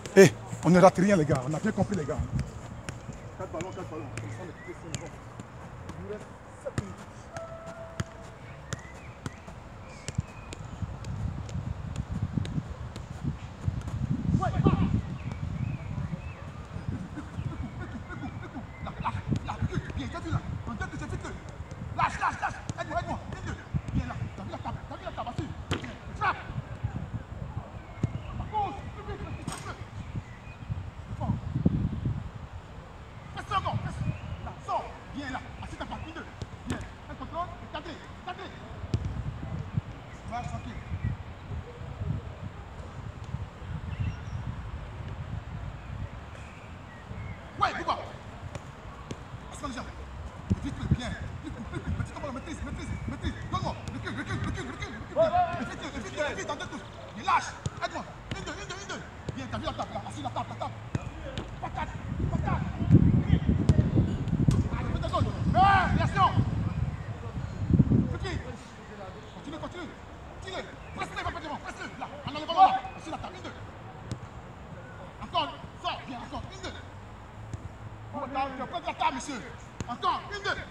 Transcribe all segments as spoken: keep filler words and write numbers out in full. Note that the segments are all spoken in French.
Eh, hey, on ne rate rien les gars, on a bien compris les gars. quatre ballons, quatre ballons. Comme ça, on est quitté cinq ballons. Il nous reste sept minutes. Ouais, ah. Là, là, là, bien, j'ai vu là. On dit que c'est vite. Lâche, lâche, lâche. Aide-moi, aide-moi. Viens là. T'as vu la table, t'as vu la table, vas-y. Frappe. Pousse, plus vite, plus vite, plus vite. Fort. Fais ça encore, fais ça. Là, sors. Viens là. Assis ta part, une, deux. Viens. Un contrôle, cadré, cadré. Voilà, tranquille. Ouais, pourquoi? Assis les jambes. Vite, vite, bien. Vite, vite, vite. Petit comment, maîtrise, maîtrise, maîtrise. Donne-moi. Recule, recule, recule, recule, recule. Vite, vite, vite, vite, en deux touches. Et lâche. Aide-moi. Une, deux, une, deux, une, deux. Viens, t'as vu la table là. Assis la table, la table. Patate, patate. Allez, fais ta gauche. Eh, réaction. Vite, vite. Continue, continue. Tire. Presse-le, va pas devant. Presse-le. Là, en enlevant là. Assis la table. Une, deux. Encore. Sors. Viens, encore. Une, deux. Oh, là, tu vas prendre la table, monsieur. Encore. Une, deux.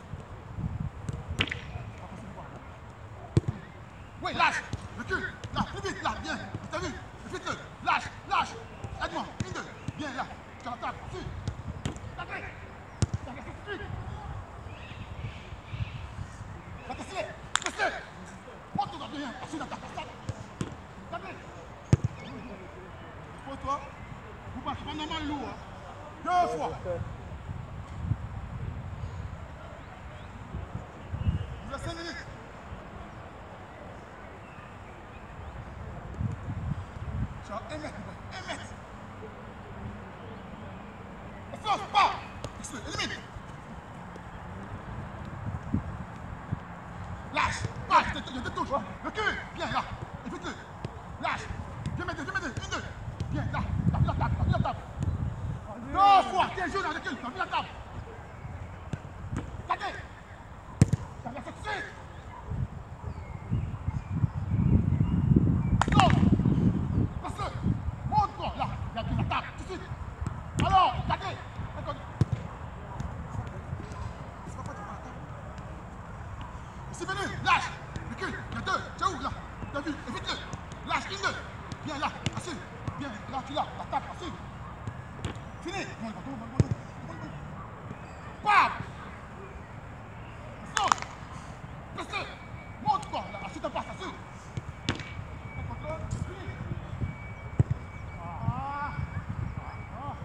Oui, lâche. Recule. Là, plus vite. Là, bien. T'as vu? Vite-le. Lâche, lâche. Aide-moi. Une, deux. Bien, là. Tu as la table. Assis. Cadré. Cadré, c'est suite. Va t'asseoir. Restez. Monte dans bien. Assis dans ta façade. Cadré. Pour toi. Vous pas, c'est pas normal lourd. Hein. Deux fois. Vous avez cinq minutes. Tu as un mètre, un mètre. La force, pas. Élimine. Lâche, lâche, il y a deux touches. Recule, viens là. Évite-le. Lâche. Viens m'aider, viens m'aider. Une, deux. Viens là. T'as vu la table, t'as vu la table. Deux fois, tiens, joue là, recule. T'as vu la table. Cadré. T'as vu la succès. Non. Passe-le. Monte-toi là. Il y a la table, tout de suite. Alors, cadré. C'est venu, lâche, recule, il y a deux, tu es où là? T'as vu, évite-le, lâche, une, deux, viens là, assis, viens, là, tu l'as, la table, assis. Fini, bon, bon, bon, bon, bon, bon. Bam! Saute, reste, monte-toi, là, assis ta passe, assis. Un contrôle, fini. Ah, ah.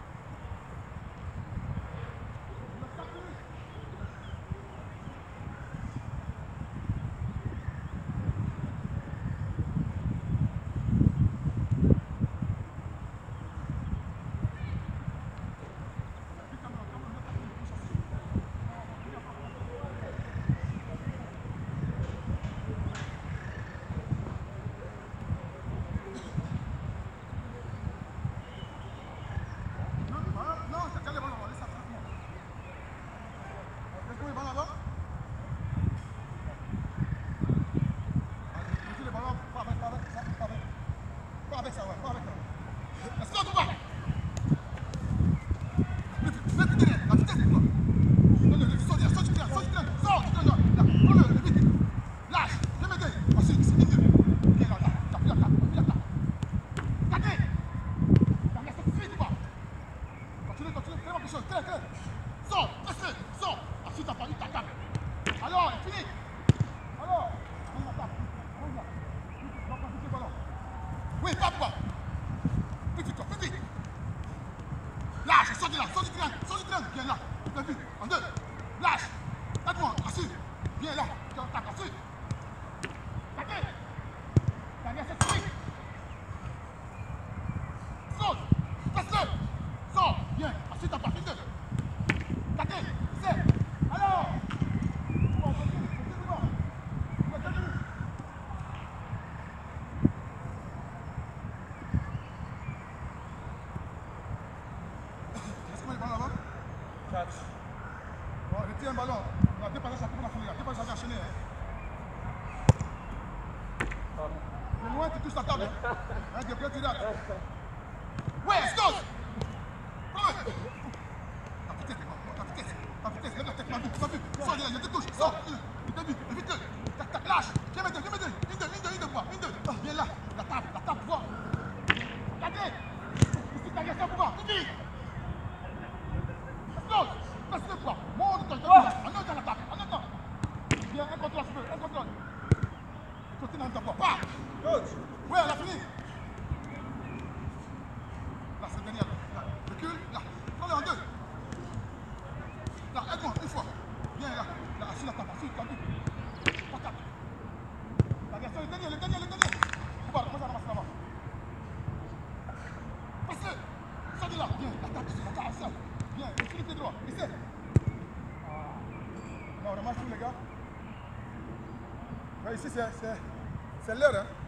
Oui, pas quoi. Petit toi, petit. Lâche, sors de là, sors du triangle, sors du triangle, viens là. T'as vu, en deux. Lâche. Aide-moi, assis. Viens là, tu attaques, assis. T'attends. T'as bien cette suite. Saute, passe-le. Sors, viens, assis ta part, une, deux. T'attends, c'est. Alors. Bon, continue, continue, bon. Continue. quatre. Bon, retire un ballon. On a deux passages à couper la folie. Deux passages à enchaîner. Hein. De loin, tu touches la table. Hein, de près, tu rates. Ouais, stop. Prends-le. Ta vitesse, ta vitesse, ta vitesse, lève la tête, ma vue, ma vue. Sors de là, il y a deux touches, sors. Il te dit, évite-le. Tac, tac, lâche. Viens mettre, viens mettre. Une de, une de, une de bois, une de. Viens là, la table, la table, voir. Regardez. Ici, t'as rien à pouvoir, tout vite. Stop. Laisse-le quoi. Monte, toi, en un temps la table, en un temps. Viens, un contrôle, je veux, un contrôle. Continue dans ta voie, pas. Ouais, elle a fini. Là, c'est Daniel. Là, recule, là. Prends-le en deux. Là, aide-moi, une fois. Viens, là. Là, assis la table, assis, t'as vu. Pas table. Là, viens, c'est le Daniel, le Daniel, le Daniel. On va, on va ramasser là-bas. Passe-le. Sors de là. Viens, la table, la table, assis. Viens, finis tes droits. Essaie. Non, on ramasse tout, les gars. Ouais, ici, c'est l'heure, hein.